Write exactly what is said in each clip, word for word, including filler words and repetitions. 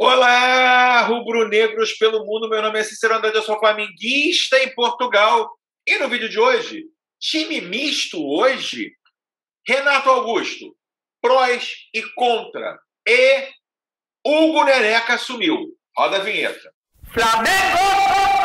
Olá, rubro-negros pelo mundo. Meu nome é Cícero Andrade, eu sou flamenguista em Portugal. E no vídeo de hoje, time misto hoje, Renato Augusto, prós e contra. E Hugo Neneca assumiu. Roda a vinheta. Flamengo!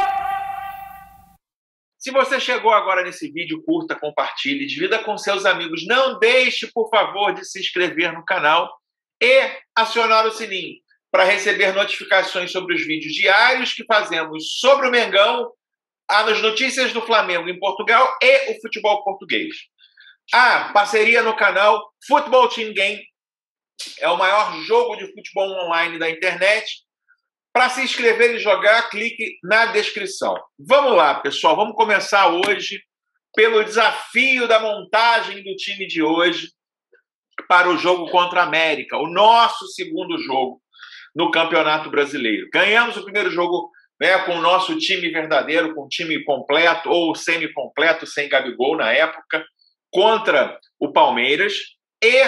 Se você chegou agora nesse vídeo, curta, compartilhe, divida com seus amigos. Não deixe, por favor, de se inscrever no canal e acionar o sininho para receber notificações sobre os vídeos diários que fazemos sobre o Mengão, as notícias do Flamengo em Portugal e o futebol português. Ah, parceria no canal Futebol Team Game. É o maior jogo de futebol online da internet. Para se inscrever e jogar, clique na descrição. Vamos lá, pessoal. Vamos começar hoje pelo desafio da montagem do time de hoje para o jogo contra a América, o nosso segundo jogo no Campeonato Brasileiro. Ganhamos o primeiro jogo, né, com o nosso time verdadeiro, com o time completo ou semi-completo, sem Gabigol na época, contra o Palmeiras, e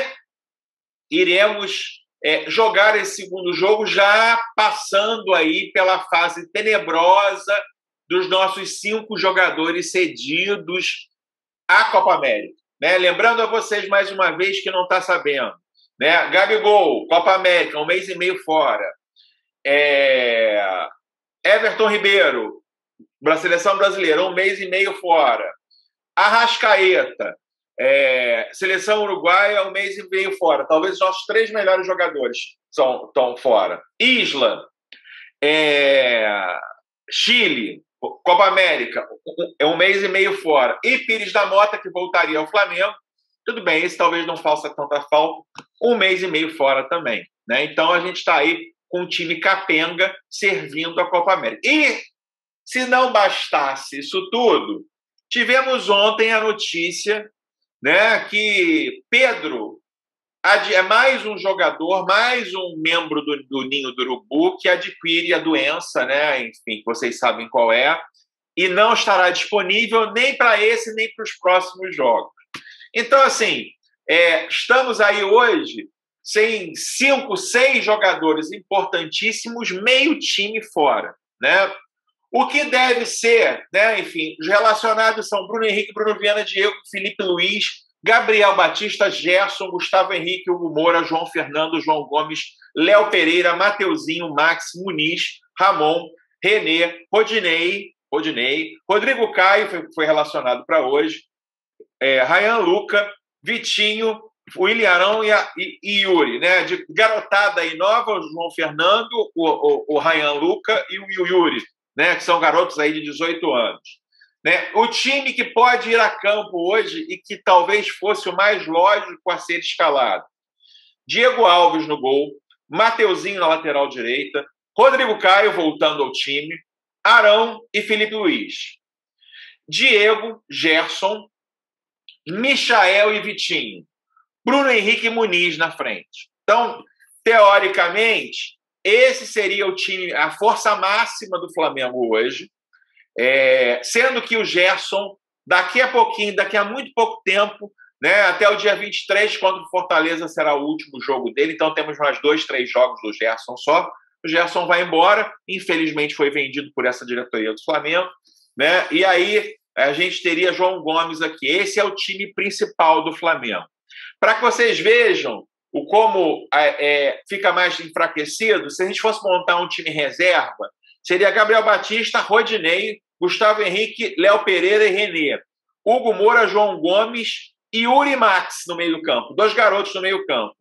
iremos é, jogar esse segundo jogo já passando aí pela fase tenebrosa dos nossos cinco jogadores cedidos à Copa América. Né? Lembrando a vocês, mais uma vez, que não está sabendo, né? Gabigol, Copa América, um mês e meio fora. É... Everton Ribeiro, Seleção Brasileira, um mês e meio fora. Arrascaeta, é... Seleção Uruguaia, um mês e meio fora. Talvez os nossos três melhores jogadores são, estão fora. Isla, é... Chile, Copa América, é um mês e meio fora. E Pires da Mota, que voltaria ao Flamengo. Tudo bem, esse talvez não faça tanta falta. Um mês e meio fora também. Né? Então, a gente está aí com um time capenga servindo a Copa América. E, se não bastasse isso tudo, tivemos ontem a notícia, né, que Pedro é mais um jogador, mais um membro do, do Ninho do Urubu que adquire a doença, né, enfim, vocês sabem qual é, e não estará disponível nem para esse, nem para os próximos jogos. Então, assim, é, estamos aí hoje sem cinco, seis jogadores importantíssimos, meio time fora, né? O que deve ser, né? Enfim, os relacionados são Bruno Henrique, Bruno Viana, Diego, Felipe Luiz, Gabriel Batista, Gerson, Gustavo Henrique, Hugo Moura, João Fernando, João Gomes, Léo Pereira, Mateuzinho, Max, Muniz, Ramon, René, Rodinei, Rodinei, Rodrigo Caio foi, foi relacionado para hoje, é, Ryan Luca, Vitinho, o Ilharão e, a, e, e Yuri, né? De garotada aí nova, o João Fernando, o, o, o Ryan Luca e o Yuri, né? Que são garotos aí de dezoito anos. Né? O time que pode ir a campo hoje e que talvez fosse o mais lógico a ser escalado. Diego Alves no gol, Mateuzinho na lateral direita, Rodrigo Caio voltando ao time, Arão e Felipe Luiz. Diego, Gerson, Michael e Vitinho. Bruno Henrique e Muniz na frente. Então, teoricamente, esse seria o time, a força máxima do Flamengo hoje, é, sendo que o Gerson, daqui a pouquinho, daqui a muito pouco tempo, né, até o dia vinte e três, contra o Fortaleza, será o último jogo dele, então temos mais dois, três jogos do Gerson só. O Gerson vai embora, infelizmente foi vendido por essa diretoria do Flamengo, né, e aí a gente teria João Gomes aqui. Esse é o time principal do Flamengo. Para que vocês vejam o como é, fica mais enfraquecido, se a gente fosse montar um time reserva, seria Gabriel Batista, Rodinei, Gustavo Henrique, Léo Pereira e René. Hugo Moura, João Gomes e Yuri Max no meio do campo. Dois garotos no meio do campo.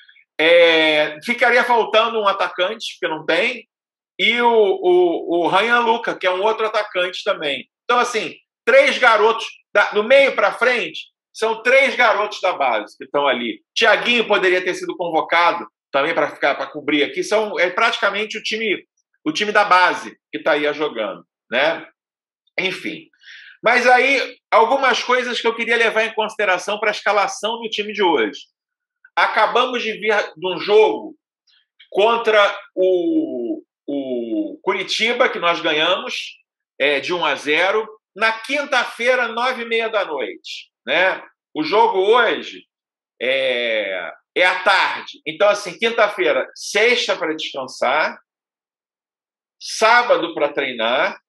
É, ficaria faltando um atacante, que não tem, e o, o, o Ryan Luca, que é um outro atacante também. Então, assim, três garotos, da, do meio para frente, são três garotos da base que estão ali. Thiaguinho poderia ter sido convocado também para ficar para cobrir aqui. São, é praticamente o time, o time da base que está aí jogando, né? Enfim. Mas aí, algumas coisas que eu queria levar em consideração para a escalação do time de hoje. Acabamos de vir de um jogo contra o, o Curitiba, que nós ganhamos é, de um a zero, na quinta-feira, nove e meia da noite. Né? O jogo hoje, é, é à tarde. Então, assim, quinta-feira, sexta para descansar, sábado para treinar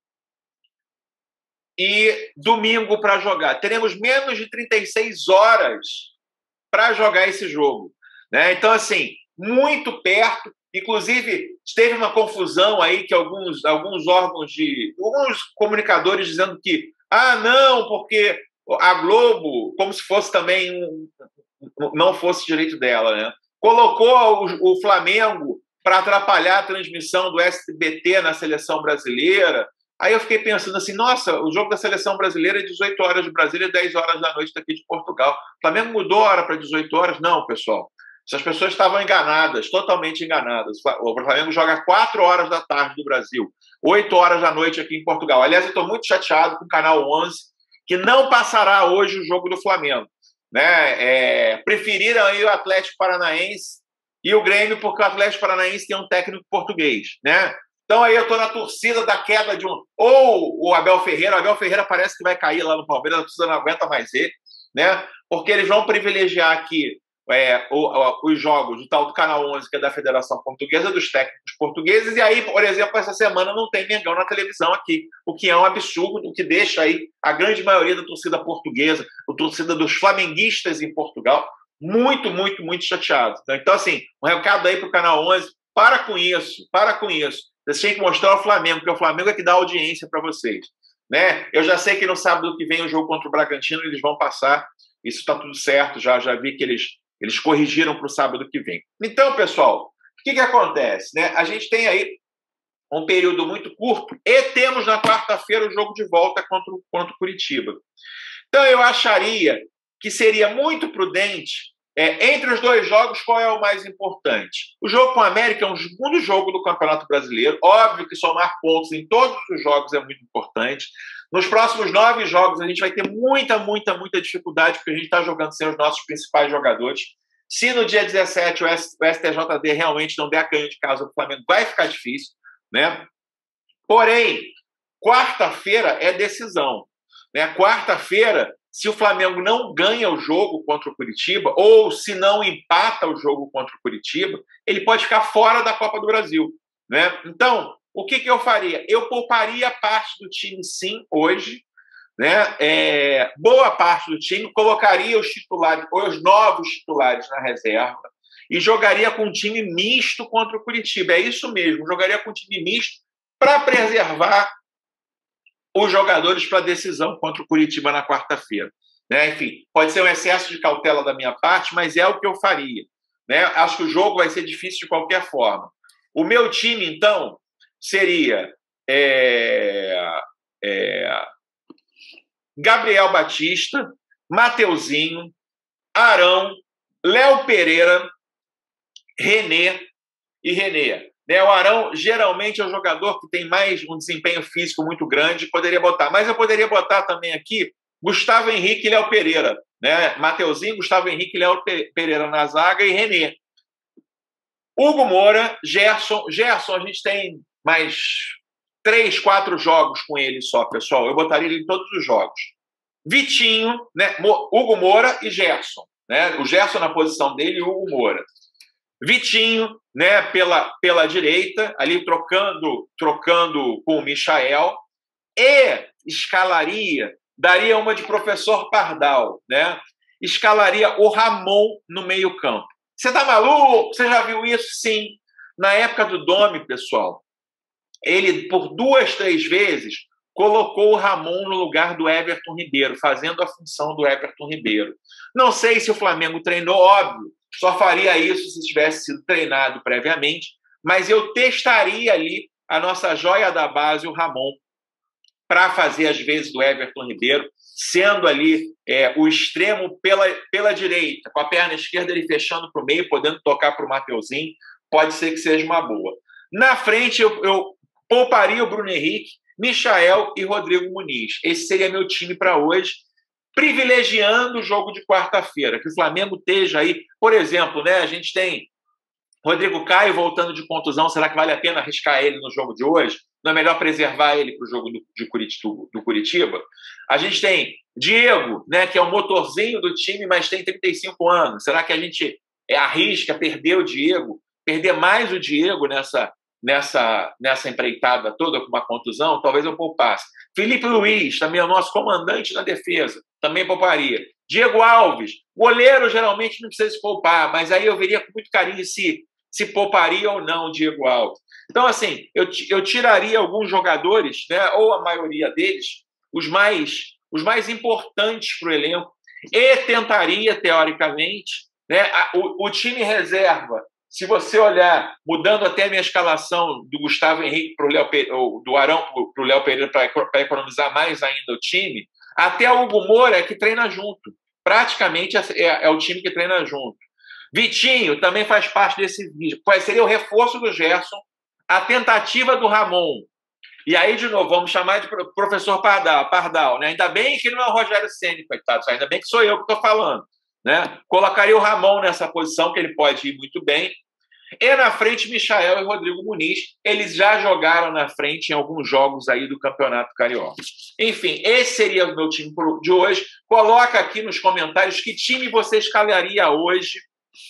e domingo para jogar. Teremos menos de trinta e seis horas para jogar esse jogo, né? Então, assim, muito perto. Inclusive, teve uma confusão aí que alguns, alguns órgãos de... alguns comunicadores dizendo que ah, não, porque a Globo, como se fosse também um, não fosse direito dela, né? Colocou o, o Flamengo para atrapalhar a transmissão do S B T na seleção brasileira. Aí eu fiquei pensando assim, nossa, o jogo da seleção brasileira é dezoito horas de Brasília e dez horas da noite daqui de Portugal. O Flamengo mudou a hora para dezoito horas? Não, pessoal. Essas pessoas estavam enganadas, totalmente enganadas. O Flamengo joga quatro horas da tarde do Brasil, oito horas da noite aqui em Portugal. Aliás, eu estou muito chateado com o Canal onze, que não passará hoje o jogo do Flamengo. Né? É, preferiram aí o Atlético Paranaense e o Grêmio, porque o Atlético Paranaense tem um técnico português. Né? Então aí eu estou na torcida da queda de um... Ou o Abel Ferreira, o Abel Ferreira parece que vai cair lá no Palmeiras, a torcida não aguenta mais ele, né? Porque eles vão privilegiar aqui É, o, o, os jogos do tal do Canal onze, que é da Federação Portuguesa, dos técnicos portugueses, e aí, por exemplo, essa semana não tem Mengão na televisão aqui, o que é um absurdo, o que deixa aí a grande maioria da torcida portuguesa, a torcida dos flamenguistas em Portugal, muito, muito, muito chateado. Então, assim, um recado aí para o Canal onze, para com isso, para com isso. Vocês têm que mostrar o Flamengo, porque o Flamengo é que dá audiência para vocês. Né? Eu já sei que no sábado que vem o jogo contra o Bragantino, eles vão passar, isso está tudo certo, já, já vi que eles Eles corrigiram para o sábado que vem. Então, pessoal, o que, que acontece? Né? A gente tem aí um período muito curto e temos na quarta-feira o jogo de volta contra o, contra o Curitiba. Então, eu acharia que seria muito prudente, é, entre os dois jogos, qual é o mais importante? O jogo com a América é um segundo jogo do Campeonato Brasileiro. Óbvio que somar pontos em todos os jogos é muito importante. Nos próximos nove jogos, a gente vai ter muita, muita, muita dificuldade, porque a gente está jogando sem os nossos principais jogadores. Se no dia dezessete o S T J D realmente não der a canha de casa do Flamengo, vai ficar difícil, né? Porém, quarta-feira é decisão. Né? Quarta-feira, se o Flamengo não ganha o jogo contra o Curitiba, ou se não empata o jogo contra o Curitiba, ele pode ficar fora da Copa do Brasil. Né? Então, o que, que eu faria? Eu pouparia parte do time, sim, hoje, né? É, boa parte do time, colocaria os titulares, os novos titulares na reserva e jogaria com um time misto contra o Curitiba. É isso mesmo, jogaria com um time misto para preservar os jogadores para a decisão contra o Curitiba na quarta-feira. Né? Enfim, pode ser um excesso de cautela da minha parte, mas é o que eu faria. Né? Acho que o jogo vai ser difícil de qualquer forma. O meu time, então, seria é, é, Gabriel Batista, Mateuzinho, Arão, Léo Pereira, René e René. Né, o Arão geralmente é o jogador que tem mais um desempenho físico muito grande, poderia botar. Mas eu poderia botar também aqui Gustavo Henrique e Léo Pereira. Né? Mateuzinho, Gustavo Henrique e Léo Pereira na zaga e René. Hugo Moura, Gerson. Gerson, a gente tem mais três, quatro jogos com ele só, pessoal. Eu botaria ele em todos os jogos. Vitinho, né? Hugo Moura e Gerson. Né? O Gerson na posição dele e o Hugo Moura. Vitinho, né, pela, pela direita, ali trocando, trocando com o Michael. E escalaria, daria uma de professor Pardal. Né? Escalaria o Ramon no meio-campo. Você tá maluco? Você já viu isso? Sim. Na época do Domi, pessoal, ele, por duas, três vezes, colocou o Ramon no lugar do Everton Ribeiro, fazendo a função do Everton Ribeiro. Não sei se o Flamengo treinou, óbvio, só faria isso se tivesse sido treinado previamente, mas eu testaria ali a nossa joia da base, o Ramon, para fazer as vezes do Everton Ribeiro, sendo ali é, o extremo pela, pela direita, com a perna esquerda ele fechando para o meio, podendo tocar para o Mateuzinho, pode ser que seja uma boa. Na frente, eu, eu pouparia o Bruno Henrique, Michael e Rodrigo Muniz. Esse seria meu time para hoje, privilegiando o jogo de quarta-feira, que o Flamengo esteja aí. Por exemplo, né, a gente tem Rodrigo Caio voltando de contusão, será que vale a pena arriscar ele no jogo de hoje? Não é melhor preservar ele para o jogo do, de Curitiba, do Curitiba? A gente tem Diego, né, que é o motorzinho do time, mas tem trinta e cinco anos. Será que a gente é, arrisca perder o Diego, perder mais o Diego nessa, nessa, nessa empreitada toda com uma contusão, talvez eu poupasse. Felipe Luiz, também é o nosso comandante na defesa, também pouparia. Diego Alves, goleiro geralmente não precisa se poupar, mas aí eu veria com muito carinho se, se pouparia ou não o Diego Alves. Então, assim, eu, eu tiraria alguns jogadores, né, ou a maioria deles, os mais, os mais importantes para o elenco, e tentaria, teoricamente, né, a, o, o time reserva, se você olhar, mudando até a minha escalação do Gustavo Henrique para o Léo Pereira, do Arão para o Léo Pereira para economizar mais ainda o time, até o Hugo Moura é que treina junto. Praticamente é, é o time que treina junto. Vitinho também faz parte desse vídeo. Seria o reforço do Gerson, a tentativa do Ramon. E aí, de novo, vamos chamar de professor Pardal, Pardal, né? Ainda bem que não é o Rogério Ceni, coitado. Ainda bem que sou eu que estou falando. Né? Colocaria o Ramon nessa posição, que ele pode ir muito bem. E na frente, Michael e Rodrigo Muniz. Eles já jogaram na frente em alguns jogos aí do Campeonato Carioca. Enfim, esse seria o meu time de hoje. Coloca aqui nos comentários que time você escalaria hoje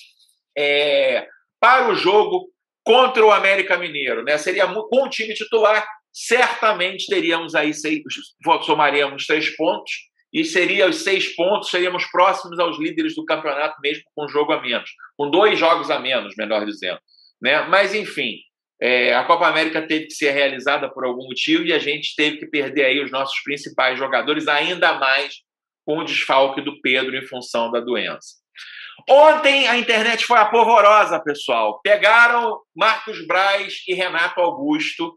é, para o jogo contra o América Mineiro. Né? Seria com o time titular, certamente teríamos aí seis, somaríamos três pontos, e seria os seis pontos, seríamos próximos aos líderes do campeonato, mesmo com um jogo a menos, com dois jogos a menos, melhor dizendo. Né? Mas, enfim, é, a Copa América teve que ser realizada por algum motivo e a gente teve que perder aí os nossos principais jogadores, ainda mais com o desfalque do Pedro em função da doença. Ontem a internet foi apavorosa, pessoal. Pegaram Marcos Braz e Renato Augusto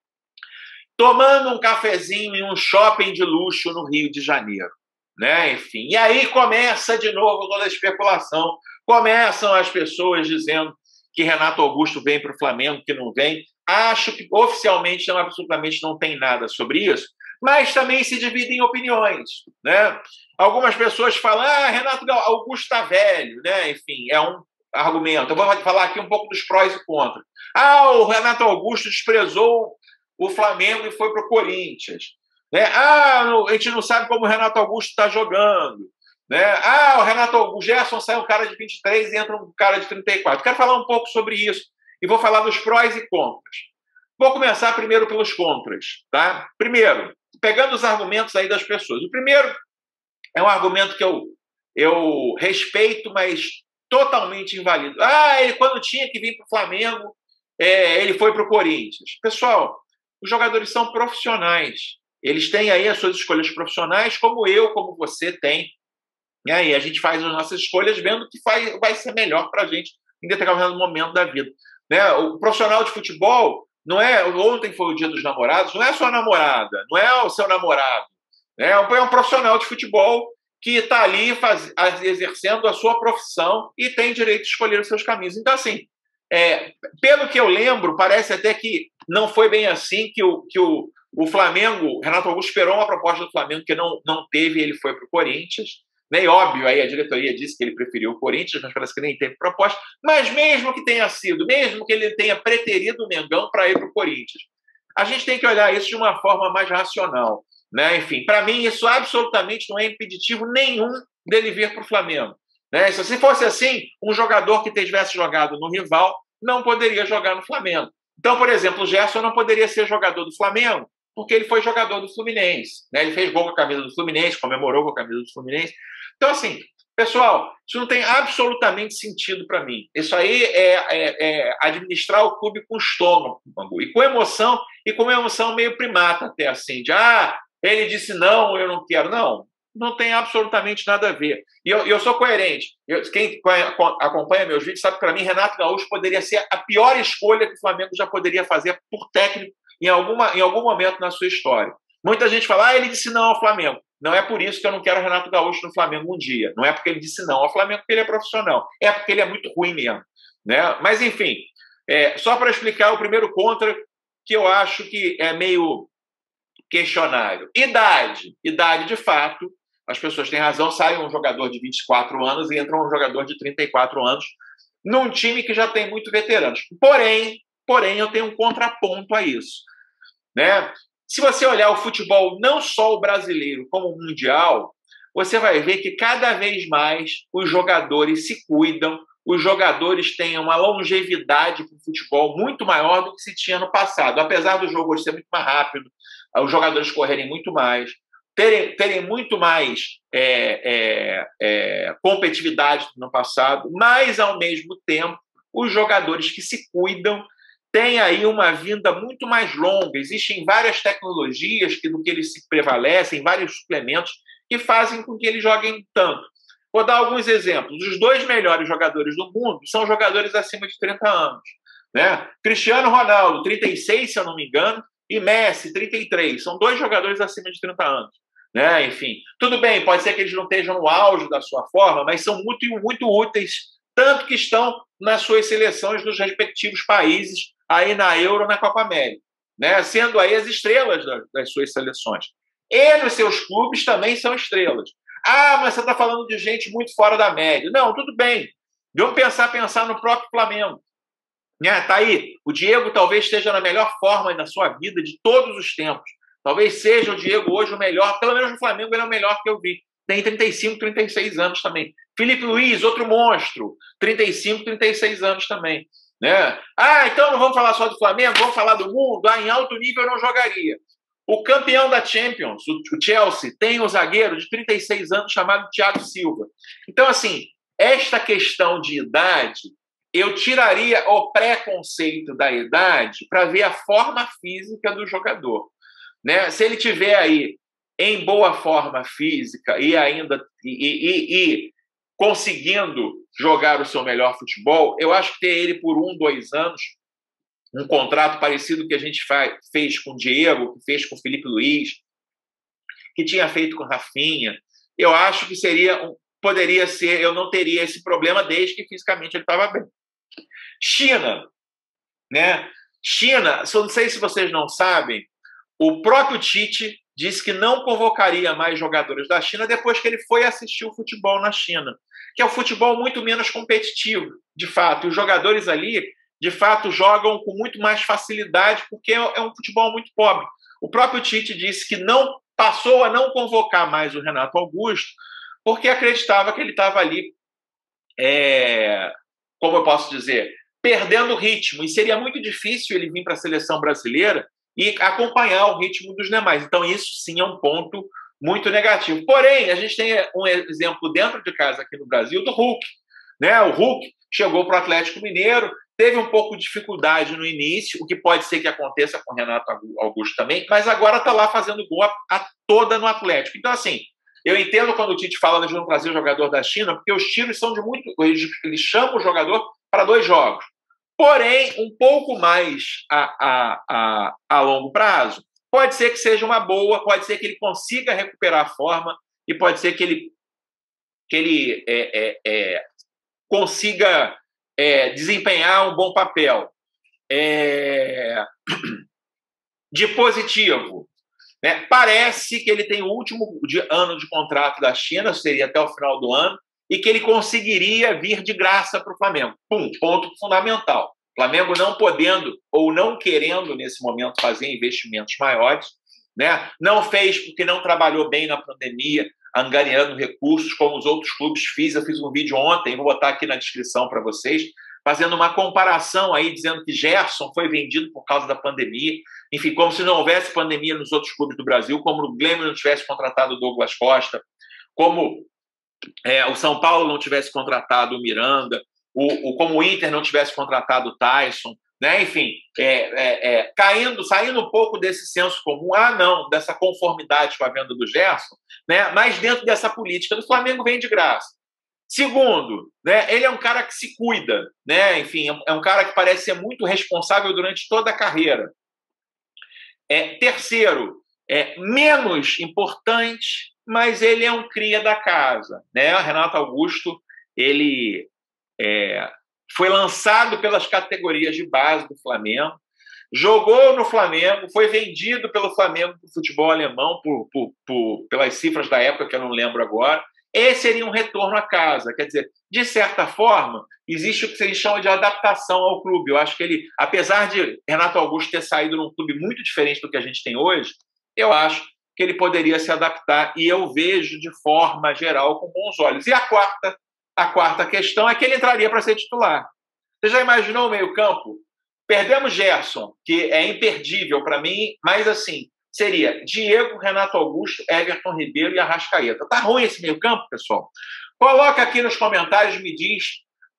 tomando um cafezinho em um shopping de luxo no Rio de Janeiro. Né? Enfim, e aí começa de novo toda a especulação. Começam as pessoas dizendo que Renato Augusto vem para o Flamengo, que não vem. Acho que oficialmente não, absolutamente não tem nada sobre isso, mas também se dividem em opiniões. Né? Algumas pessoas falam, ah, Renato Augusto está velho. Né? Enfim, é um argumento. Eu vou falar aqui um pouco dos prós e contras. Ah, o Renato Augusto desprezou o Flamengo e foi para o Corinthians. Né? Ah, a gente não sabe como o Renato Augusto está jogando. Né? Ah, o Renato Augusto, o Gerson sai um cara de vinte e três e entra um cara de trinta e quatro. Quero falar um pouco sobre isso e vou falar dos prós e contras. Vou começar primeiro pelos contras. Tá? Primeiro, pegando os argumentos aí das pessoas. O primeiro é um argumento que eu, eu respeito, mas totalmente invalido. Ah, ele quando tinha que vir para o Flamengo, é, ele foi para o Corinthians. Pessoal, os jogadores são profissionais. Eles têm aí as suas escolhas profissionais, como eu, como você tem. E aí a gente faz as nossas escolhas vendo o que faz, vai ser melhor para a gente em determinado momento da vida. Né? O profissional de futebol, não é, ontem foi o dia dos namorados, não é a sua namorada, não é o seu namorado. Né? É um profissional de futebol que está ali faz, exercendo a sua profissão e tem direito de escolher os seus caminhos. Então, assim, é, pelo que eu lembro, parece até que não foi bem assim que o, que o, o Flamengo, Renato Augusto esperou uma proposta do Flamengo que não, não teve, ele foi para o Corinthians. Nem óbvio, aí a diretoria disse que ele preferiu o Corinthians, mas parece que nem teve proposta. Mas mesmo que tenha sido, mesmo que ele tenha preterido o Mengão para ir para o Corinthians, a gente tem que olhar isso de uma forma mais racional. Né? Enfim, para mim, isso absolutamente não é impeditivo nenhum dele vir para o Flamengo. Né? Se fosse assim, um jogador que tivesse jogado no rival não poderia jogar no Flamengo. Então, por exemplo, o Gerson não poderia ser jogador do Flamengo porque ele foi jogador do Fluminense. Né? Ele fez gol com a camisa do Fluminense, comemorou com a camisa do Fluminense. Então, assim, pessoal, isso não tem absolutamente sentido para mim. Isso aí é, é, é administrar o clube com estômago e com emoção, e com uma emoção meio primata até, assim, de ah, ele disse não, eu não quero. Não, não tem absolutamente nada a ver. E eu, eu sou coerente. Eu, quem acompanha meus vídeos sabe que, para mim, Renato Gaúcho poderia ser a pior escolha que o Flamengo já poderia fazer por técnico em, alguma, em algum momento na sua história. Muita gente fala, ah, ele disse não ao Flamengo. Não é por isso que eu não quero o Renato Gaúcho no Flamengo um dia. Não é porque ele disse não ao Flamengo porque ele é profissional. É porque ele é muito ruim mesmo. Né? Mas, enfim, é, só para explicar o primeiro contra, que eu acho que é meio questionário. Idade. Idade, de fato, as pessoas têm razão, sai um jogador de vinte e quatro anos e entra um jogador de trinta e quatro anos num time que já tem muito veteranos. Porém, porém eu tenho um contraponto a isso. Né? Se você olhar o futebol, não só o brasileiro, como o mundial, você vai ver que cada vez mais os jogadores se cuidam, os jogadores tenham uma longevidade para o futebol muito maior do que se tinha no passado. Apesar do jogo hoje ser muito mais rápido, os jogadores correrem muito mais, terem, terem muito mais é, é, é, competitividade do que no passado, mas, ao mesmo tempo, os jogadores que se cuidam têm aí uma vinda muito mais longa. Existem várias tecnologias que, do que eles se prevalecem, vários suplementos que fazem com que eles joguem tanto. Vou dar alguns exemplos. Os dois melhores jogadores do mundo são jogadores acima de trinta anos. Né? Cristiano Ronaldo, trinta e seis, se eu não me engano, e Messi, trinta e três. São dois jogadores acima de trinta anos. Né? Enfim, tudo bem, pode ser que eles não estejam no auge da sua forma, mas são muito, muito úteis, tanto que estão nas suas seleções dos respectivos países, aí na Euro, na Copa América, né? Sendo aí as estrelas das, das suas seleções. E nos seus clubes também são estrelas. Ah, mas você está falando de gente muito fora da média. Não, tudo bem. Vamos pensar, pensar no próprio Flamengo. Né? Tá aí. O Diego talvez esteja na melhor forma na sua vida de todos os tempos. Talvez seja o Diego hoje o melhor, pelo menos no Flamengo ele é o melhor que eu vi. Tem trinta e cinco, trinta e seis anos também. Felipe Luiz, outro monstro, trinta e cinco, trinta e seis anos também. Né? Ah, então não vamos falar só do Flamengo, vamos falar do mundo. Ah, em alto nível eu não jogaria. O campeão da Champions, o Chelsea, tem um zagueiro de trinta e seis anos chamado Thiago Silva. Então, assim, esta questão de idade, eu tiraria o preconceito da idade para ver a forma física do jogador. Né? Se ele tiver aí em boa forma física e ainda e, e, e conseguindo jogar o seu melhor futebol, eu acho que ter ele por um, dois anos, um contrato parecido que a gente faz, fez com o Diego, que fez com o Felipe Luiz, que tinha feito com o Rafinha, eu acho que seria, poderia ser, eu não teria esse problema desde que fisicamente ele estava bem. China, né? China, não sei se vocês não sabem, o próprio Tite disse que não convocaria mais jogadores da China depois que ele foi assistir o futebol na China, que é um futebol muito menos competitivo, de fato. E os jogadores ali, de fato, jogam com muito mais facilidade porque é um futebol muito pobre. O próprio Tite disse que não passou a não convocar mais o Renato Augusto porque acreditava que ele estava ali, é, como eu posso dizer, perdendo o ritmo. E seria muito difícil ele vir para a seleção brasileira e acompanhar o ritmo dos demais. Então, isso sim é um ponto muito negativo. Porém, a gente tem um exemplo dentro de casa aqui no Brasil do Hulk. Né? O Hulk chegou para o Atlético Mineiro, teve um pouco de dificuldade no início, o que pode ser que aconteça com o Renato Augusto também, mas agora está lá fazendo gol a, a toda no Atlético. Então, assim, eu entendo quando o Tite fala de não trazer o jogador da China, porque os tiros são de muito... Eles, eles chamam o jogador para dois jogos. Porém, um pouco mais a, a, a, a longo prazo, pode ser que seja uma boa, pode ser que ele consiga recuperar a forma e pode ser que ele, que ele é, é, é, consiga é, desempenhar um bom papel. É... De positivo, né? Parece que ele tem o último ano de contrato da China, seria até o final do ano, e que ele conseguiria vir de graça para o Flamengo. Pum, ponto fundamental. O Flamengo não podendo ou não querendo, nesse momento, fazer investimentos maiores, né? Não fez porque não trabalhou bem na pandemia, angariando recursos, como os outros clubes fiz. Eu fiz um vídeo ontem, vou botar aqui na descrição para vocês, fazendo uma comparação aí, dizendo que Gerson foi vendido por causa da pandemia. Enfim, como se não houvesse pandemia nos outros clubes do Brasil, como o Grêmio não tivesse contratado o Douglas Costa, como É, o São Paulo não tivesse contratado o Miranda, o, o, como o Inter não tivesse contratado o Tyson, né? Enfim, é, é, é, caindo, saindo um pouco desse senso comum, ah, não, dessa conformidade com a venda do Gerson, né? Mas dentro dessa política do Flamengo vem de graça. Segundo, né? Ele é um cara que se cuida, né? Enfim, é um cara que parece ser muito responsável durante toda a carreira. É, terceiro, é menos importante, mas ele é um cria da casa, né? O Renato Augusto, ele é, foi lançado pelas categorias de base do Flamengo, jogou no Flamengo, foi vendido pelo Flamengo para o futebol alemão, por, por, por, pelas cifras da época, que eu não lembro agora. Esse seria um retorno à casa. Quer dizer, de certa forma, existe o que eles chamam de adaptação ao clube. Eu acho que ele, apesar de Renato Augusto ter saído num clube muito diferente do que a gente tem hoje, eu acho que ele poderia se adaptar, e eu vejo de forma geral com bons olhos. E a quarta a quarta questão é que ele entraria para ser titular. Você já imaginou o meio-campo? Perdemos Gerson, que é imperdível para mim, mas assim, seria Diego, Renato Augusto, Everton Ribeiro e Arrascaeta. Tá ruim esse meio-campo, pessoal? Coloca aqui nos comentários, me diz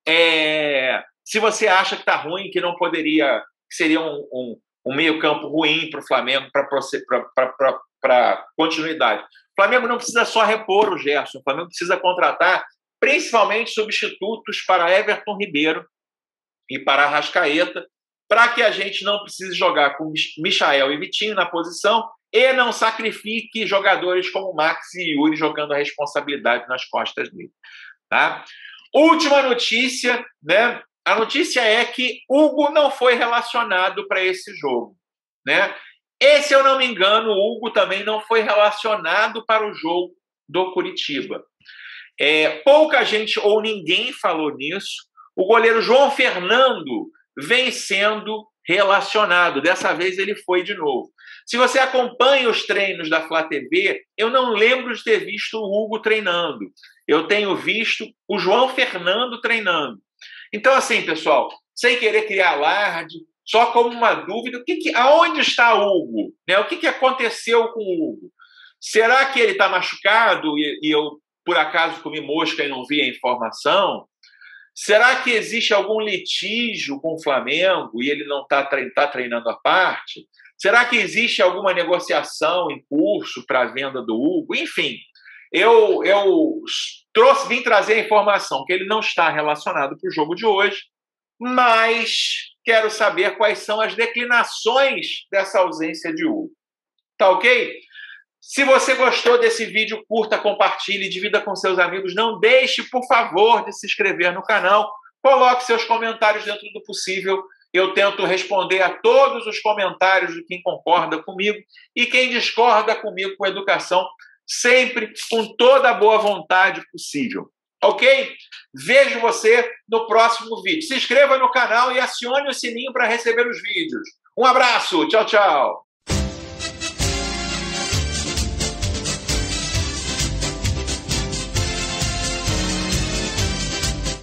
é, se você acha que tá ruim, que não poderia, que seria um, um, um meio-campo ruim para o Flamengo para continuidade. O Flamengo não precisa só repor o Gerson, o Flamengo precisa contratar principalmente substitutos para Everton Ribeiro e para Arrascaeta, para que a gente não precise jogar com Michael e Vitinho na posição e não sacrifique jogadores como Max e Yuri jogando a responsabilidade nas costas dele. Tá? Última notícia, né? A notícia é que Hugo não foi relacionado para esse jogo. Né? E, se eu não me engano, o Hugo também não foi relacionado para o jogo do Curitiba. É, pouca gente ou ninguém falou nisso. O goleiro João Fernando vem sendo relacionado. Dessa vez ele foi de novo. Se você acompanha os treinos da Flá T V, eu não lembro de ter visto o Hugo treinando. Eu tenho visto o João Fernando treinando. Então, assim, pessoal, sem querer criar alarde, só como uma dúvida, o que que, aonde está o Hugo? Né? O que, que aconteceu com o Hugo? Será que ele está machucado e, e eu, por acaso, comi mosca e não vi a informação? Será que existe algum litígio com o Flamengo e ele não está tre- tá treinando à parte? Será que existe alguma negociação em curso para a venda do Hugo? Enfim, eu, eu trouxe, vim trazer a informação que ele não está relacionado para o jogo de hoje, mas quero saber quais são as declinações dessa ausência de Hugo. Tá ok? Se você gostou desse vídeo, curta, compartilhe, divida com seus amigos. Não deixe, por favor, de se inscrever no canal. Coloque seus comentários dentro do possível. Eu tento responder a todos os comentários de quem concorda comigo e quem discorda comigo com educação, sempre com toda a boa vontade possível. Ok? Vejo você no próximo vídeo. Se inscreva no canal e acione o sininho para receber os vídeos. Um abraço. Tchau, tchau.